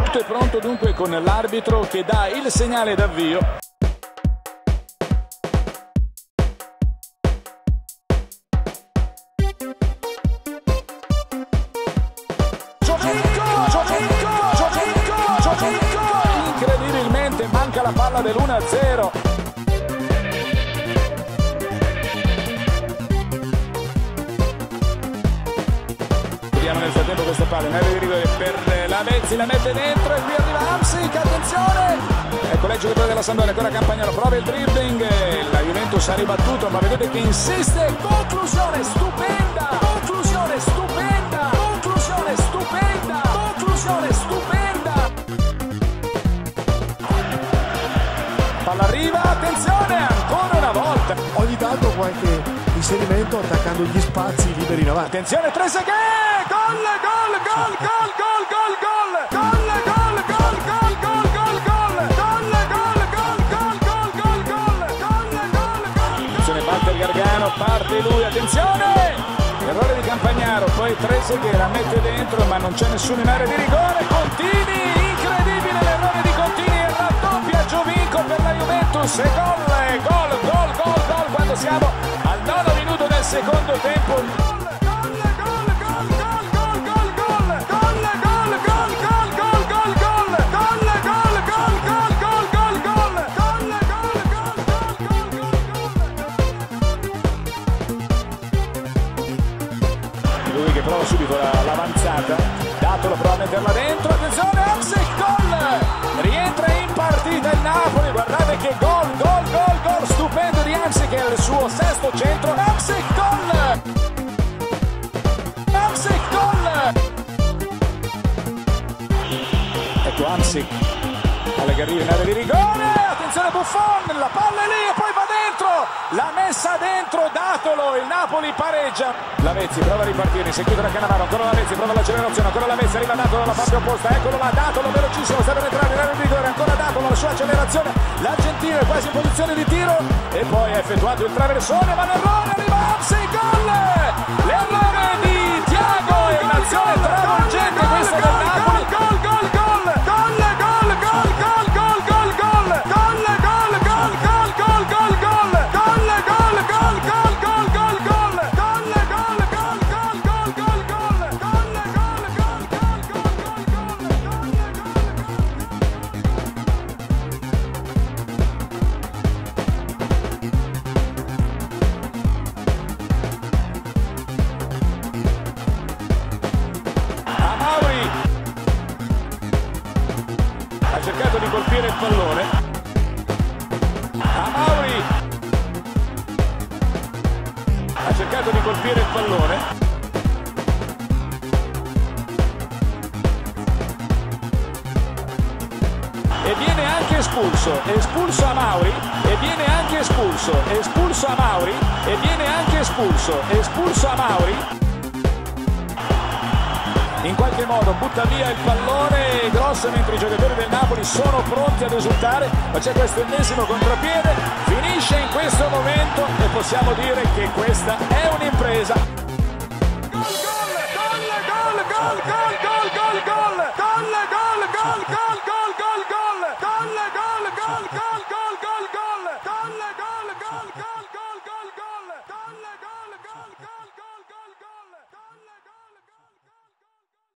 Tutto è pronto dunque con l'arbitro che dà il segnale d'avvio. Incredibilmente manca la palla dell'1-0. Vediamo nel frattempo questa palla in area di rigore per Lavezzi, la mette dentro e qui arriva Hamsik, attenzione! Ecco l'ex giocatore della Sampdoria, ancora Campagnolo, prova il dribbling, la Juventus ha ribattuto, ma vedete che insiste, conclusione stupenda, conclusione stupenda, conclusione stupenda, conclusione stupenda! Palla arriva, attenzione, ancora una volta! Ogni tanto qualche inserimento attaccando gli spazi liberi in avanti. Attenzione, Trezeguet, gol, gol, gol, gol, gol, gol, gol, gol, gol, gol, gol, gol, gol, gol, gol, gol, gol, gol. Attenzione, Walter Gargano, parte lui, attenzione! Errore di Campagnaro, poi Trezeguet la mette dentro, ma non c'è nessuno in area di rigore. Contini, incredibile l'errore di Contini, e raddoppia Giovinco per la Juventus, e gol, gol, gol, gol, gol, quando siamo al 9 minuto del secondo tempo. Lui che prova subito l'avanzata, Datolo prova a metterla dentro, attenzione, Hamsik, gol! Rientra in partita il Napoli, guardate che gol, gol, gol, gol, stupendo di Hamsik, che è il suo sesto centro, Hamsik, gol! Hamsik, gol! Ecco Hamsik, alla che arriva in area di rigore, attenzione Buffon, la palla è lì e poi va dentro, la messa dentro Datolo, il Napoli pareggia. Lavezzi prova a ripartire, inseguito da Cannavaro, ancora Lavezzi, prova l'accelerazione, ancora Lavezzi, arriva Datolo dalla parte opposta, eccolo là, Datolo velocissimo, sta per entrare in area di rigore, ancora Datolo, la sua accelerazione, l'Argentino è quasi in posizione di tiro e poi ha effettuato il traversone, ma l'errore arriva Hamsik, gol! L'errore di Thiago è un'azione travolgente questa del Napoli, gol, gol, gol! Ha cercato di colpire il pallone, Amauri ha cercato di colpire il pallone, e viene anche espulso Amauri, e viene anche espulso Amauri, e viene anche espulso Amauri. In qualche modo butta via il pallone grosso, mentre i giocatori del Napoli sono pronti ad esultare, ma c'è questo ennesimo contropiede, finisce in questo momento e possiamo dire che questa è un'impresa. Gol, gol, gol, gol, gol, gol, gol, gol, gol, gol, gol, gol, gol, gol.